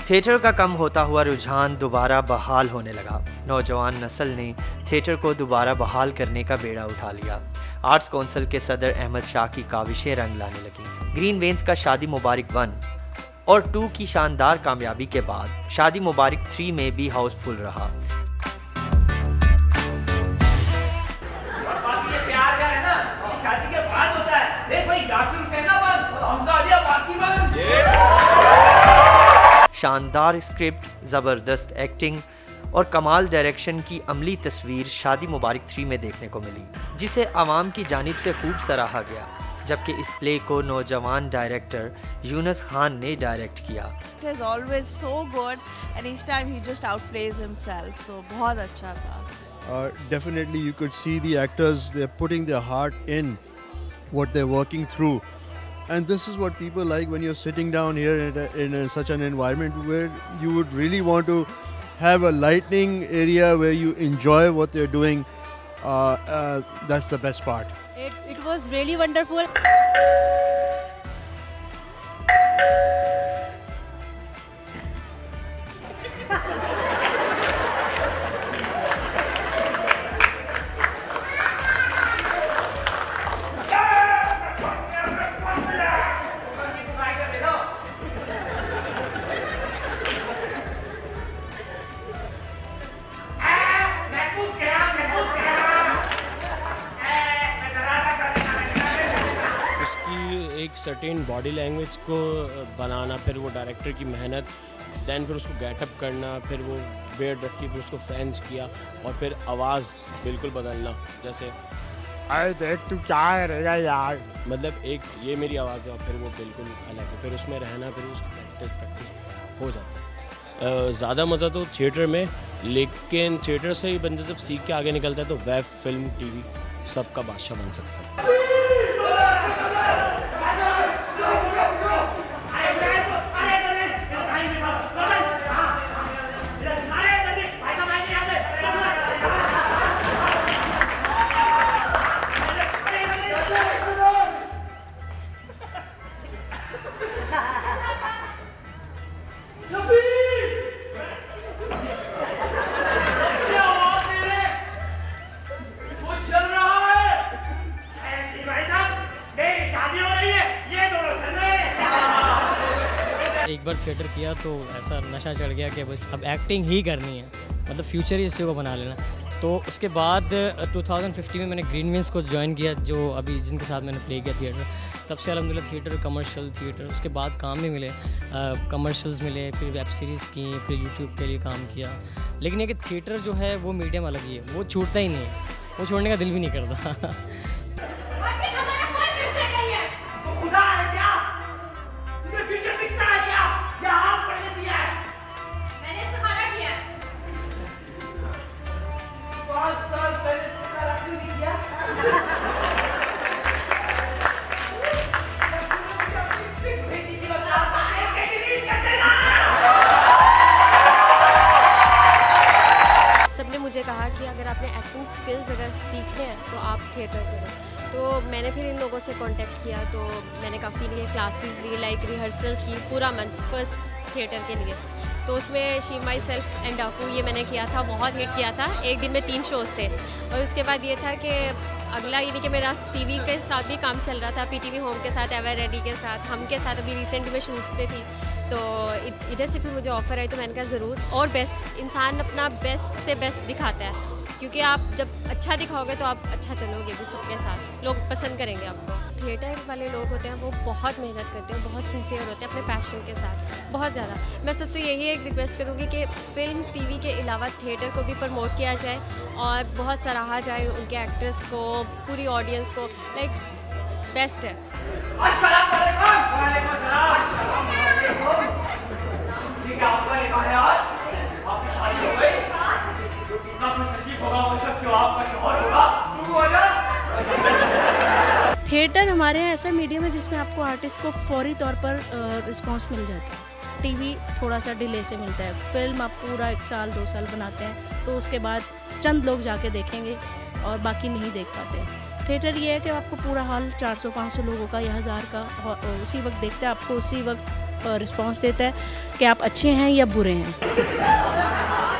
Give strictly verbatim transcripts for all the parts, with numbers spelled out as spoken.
Theatre का कम होता हुआ रुझान दोबारा बहाल होने लगा। नौजवान नस्ल ने थिएटर को दोबारा बहाल करने का बेड़ा उठा लिया। आर्ट्स काउंसिल के सदर अहमद शाह की काविशें रंग लाने लगी। ग्रीन वेन्स का शादी मुबारक वन और टू की शानदार कामयाबी के बाद शादी मुबारक थ्री में भी हाउसफुल रहा। शानदार स्क्रिप्ट, ज़बरदस्त एक्टिंग और कमाल डायरेक्शन की अमली तस्वीर शादी मुबारक थ्री में देखने को मिली, जिसे आवाम की जानिब से खूब सराहा गया। जबकि इस प्ले को नौजवान डायरेक्टर यूनुस खान ने डायरेक्ट किया। It is always so good and each time he just outplays himself, so बहुत अच्छा था। Uh, definitely you could see the actors, they're putting their heart in what they're working through. And this is what people like when you're sitting down here in, a, in a, such an environment where you would really want to have a lightning area where you enjoy what they're doing. Uh, uh, that's the best part. It, it was really wonderful. एक certain body language को बनाना, फिर वो director की मेहनत, then फिर उसको getup करना, फिर वो बेड रखी, फिर उसको फैंस किया और फिर आवाज़ बिल्कुल बदलना। जैसे अरे देख तू क्या करेगा यार, मतलब एक ये मेरी आवाज़ है और फिर वो बिल्कुल अलग है, फिर उसमें रहना, फिर उसकी प्रैक्टिस प्रैक्टिस हो जाता है। ज़्यादा मज़ा तो थिएटर में, लेकिन थिएटर से ही बंदा जब सीख के आगे निकलता है तो वेब, फिल्म, टीवी सबका बादशाह बन सकता है। एक बार थिएटर किया तो ऐसा नशा चढ़ गया कि बस अब एक्टिंग ही करनी है, मतलब फ्यूचर ही इसी को बना लेना। तो उसके बाद दो हज़ार पंद्रह में मैंने ग्रीन वेन्स को ज्वाइन किया, जो अभी जिनके साथ मैंने प्ले किया थिएटर। तब से अल्हम्दुलिल्लाह थिएटर, कमर्शियल थिएटर, उसके बाद काम भी मिले, कमर्शियल्स मिले, फिर वेब सीरीज़ की, फिर यूट्यूब के लिए काम किया। लेकिन ये कि थिएटर जो है वो मीडियम अलग ही है, वो छूटता ही नहीं है, वो छोड़ने का दिल भी नहीं करता। सबने मुझे कहा कि अगर आपने एक्टिंग स्किल्स अगर सीखने हैं तो आप थिएटर करो। तो मैंने फिर इन लोगों से कांटेक्ट किया, तो मैंने काफ़ी लिए क्लासेस ली, लाइक रिहर्सल्स की पूरा मंथ फर्स्ट थिएटर के लिए। तो उसमें शी माई सेल्फ एंड डाकू ये मैंने किया था, बहुत हिट किया था। एक दिन में तीन शोज़ थे। और उसके बाद ये था कि अगला यानी कि मेरा टीवी के साथ भी काम चल रहा था, पीटीवी होम के साथ, एवर रेडी के साथ, हम के साथ अभी रिसेंट में शूट्स पे थी। तो इधर से फिर मुझे ऑफ़र आई तो मैंने कहा ज़रूर। और बेस्ट, इंसान अपना बेस्ट से बेस्ट दिखाता है, क्योंकि आप जब अच्छा दिखाओगे तो आप अच्छा चलोगे भी सबके साथ, लोग पसंद करेंगे आपको। थिएटर वाले लोग होते हैं वो बहुत मेहनत करते हैं, बहुत सिंसियर होते हैं अपने पैशन के साथ, बहुत ज़्यादा। मैं सबसे यही एक रिक्वेस्ट करूँगी कि फ़िल्म, टीवी के अलावा थिएटर को भी प्रमोट किया जाए और बहुत सराहा जाए उनके एक्टर्स को, पूरी ऑडियंस को, लाइक बेस्ट है। थिएटर हमारे यहाँ ऐसा मीडियम है जिसमें आपको आर्टिस्ट को फौरी तौर पर रिस्पांस मिल जाता है। टीवी थोड़ा सा डिले से मिलता है, फिल्म आप पूरा एक साल दो साल बनाते हैं तो उसके बाद चंद लोग जाके देखेंगे और बाकी नहीं देख पाते। थिएटर ये है कि आपको पूरा हॉल चार सौ पाँच सौ लोगों का या हज़ार का उसी वक्त देखते हैं, आपको उसी वक्त रिस्पॉन्स देता है कि आप अच्छे हैं या बुरे हैं।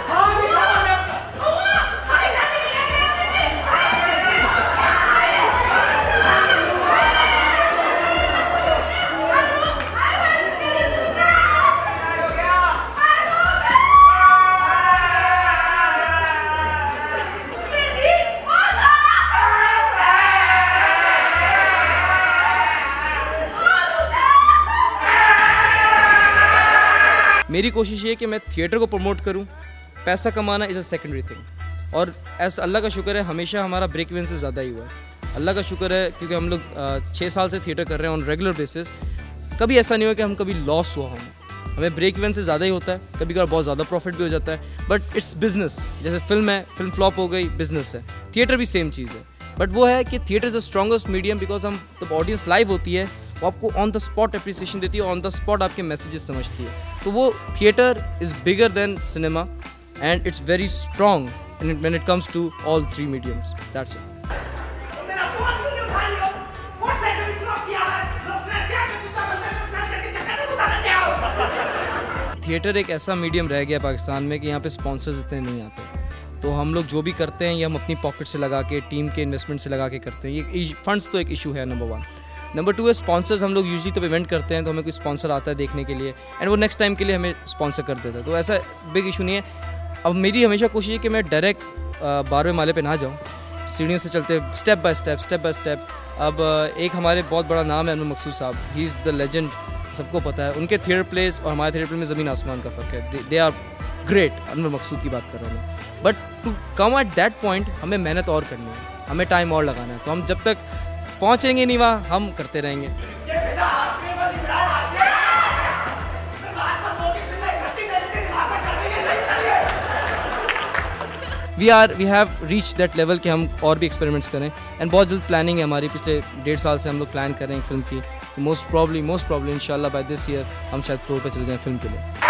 मेरी कोशिश ये है कि मैं थिएटर को प्रमोट करूं, पैसा कमाना इज़ अ सेकेंडरी थिंग। और ऐसा अल्लाह का शुक्र है हमेशा हमारा ब्रेक इवन से ज़्यादा ही हुआ है। अल्लाह का शुक्र है क्योंकि हम लोग छः साल से थिएटर कर रहे हैं ऑन रेगुलर बेसिस। कभी ऐसा नहीं हुआ कि हम कभी लॉस हुआ हमें हमें ब्रेक इवन से ज़्यादा ही होता है, कभी कभार बहुत ज़्यादा प्रॉफिट भी हो जाता है, बट इट्स बिजनेस। जैसे फिल्म है, फिल्म फ्लॉप हो गई, बिजनेस है। थिएटर भी सेम चीज़ है, बट वो है कि theatre is the strongest medium because हम जब ऑडियंस लाइव होती है वो आपको ऑन द स्पॉट अप्रिसिएशन देती है, ऑन द स्पॉट आपके मैसेजेस समझती है। तो वो theatre is bigger than cinema and it's very strong when it comes to all three mediums. That's it. Theatre एक ऐसा मीडियम रह गया पाकिस्तान में कि यहाँ पे स्पॉन्सर्स इतने नहीं आते, तो हम लोग जो भी करते हैं ये हम अपनी पॉकेट से लगा के, टीम के इन्वेस्टमेंट से लगा के करते हैं। ये फंड्स तो एक इशू है नंबर वन। नंबर टू है स्पॉन्सर्स। हम लोग यूजली तो इवेंट करते हैं तो हमें कोई स्पॉन्सर आता है देखने के लिए एंड वो नेक्स्ट टाइम के लिए हमें स्पॉन्सर कर देता है, तो ऐसा बिग इशू नहीं है। अब मेरी हमेशा कोशिश है कि मैं डायरेक्ट बारहवें माले पे ना जाऊँ, सीढ़ियों से चलते step by step step by step. अब एक हमारे बहुत बड़ा नाम है अनवर मकसूद साहब, ही इज़ द लेजेंड, सबको पता है। उनके थिएटर प्लेस और हमारे थिएटर प्ले में ज़मीन आसमान का फ़र्क है। They are great. Anwar Maqsood की बात कर रहा हूँ मैं। But to come at that point हमें मेहनत और करनी है, हमें टाइम और लगाना है। तो हम जब तक पहुँचेंगे नहीं वहाँ, हम करते रहेंगे। We are we have reach that level कि हम और भी एक्सपेरिमेंट्स करें एंड बहुत जल्द प्लानिंग है हमारी। पिछले डेढ़ साल से हम लोग प्लान कर रहे हैं फिल्म की। तो मोस्ट प्रॉब्ली मोस्ट प्रॉब्ली इंशाल्लाह बाय दिस ईयर हम शायद फ्लोर पे चले जाएं फिल्म के लिए।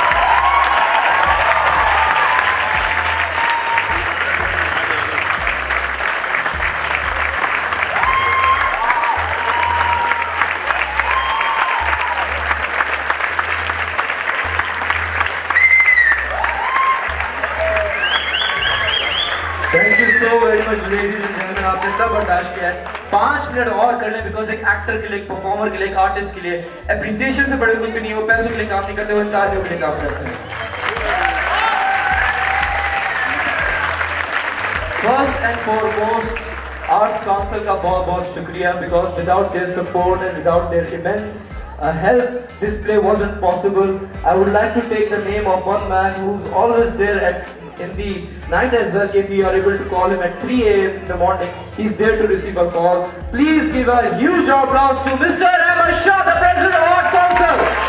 Thank you so very much ladies and gentleman, आपने इतना बर्दाश्त किया है। पाँच मिनट और कर लें बिकॉज एक एक्टर के लिए, एक परफॉर्मर के लिए, एक आर्टिस्ट के लिए एप्रिसिएशन से बड़े कुछ भी नहीं। वो पैसों के लिए काम नहीं करते, वो तालियों के लिए काम करते हैं। First and foremost arts council का बहुत बहुत शुक्रिया because without their support and without their immense Uh, help, this play wasn't possible. I would like to take the name of one man who's always there at in the night as well. If you are able to call him at three A M in the morning, he's there to receive a call. Please give a huge applause to Mister Ahmed Shah, the President of Arts Council.